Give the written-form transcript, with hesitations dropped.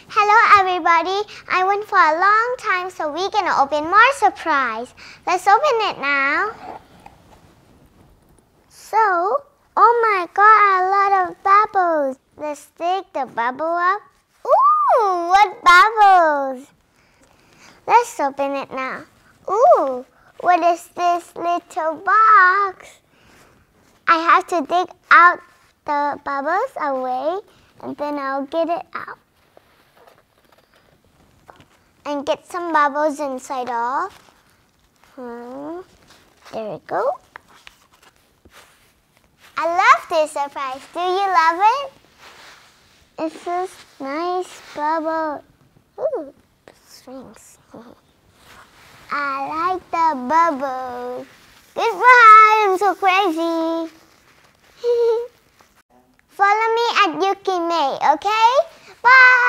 Hello everybody, I went for a long time so we're gonna open more surprise. Let's open it now. So, oh my god, a lot of bubbles. Let's take the bubble up. Ooh, what bubbles? Let's open it now. Ooh, what is this little box? I have to dig out the bubbles away and then I'll get it out. And get some bubbles inside off. There we go. I love this surprise. Do you love it? It's this nice bubble. Ooh, strings. I like the bubbles. Goodbye, I'm so crazy. Follow me at Yukime, okay? Bye.